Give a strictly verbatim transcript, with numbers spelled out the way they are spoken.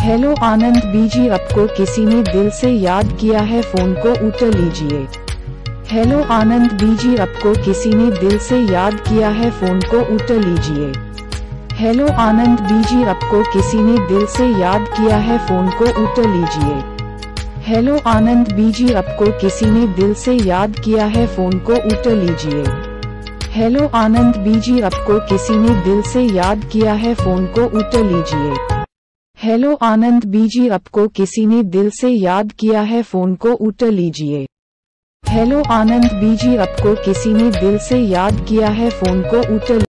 Hello आनंद बीजी, आपको किसी ने दिल से याद किया है, फोन को उठा लीजिए। हेलो आनंद बीजी, आपको किसी ने दिल से याद किया है, फोन को उठा लीजिए। हेलो आनंद बीजी, आपको किसी ने दिल से याद किया है, फोन को उठा लीजिए। हेलो आनंद बीजी, आपको किसी ने दिल से याद किया है, फोन को उठा लीजिए। हेलो आनंद बीजी, आपको किसी ने दिल से याद किया है, फोन को उठा लीजिए। हेलो आनंद बीजी, आपको किसी ने दिल से याद किया है, फोन को उठा लीजिए। हेलो आनंद बीजी, आपको किसी ने दिल से याद किया है, फोन को उठा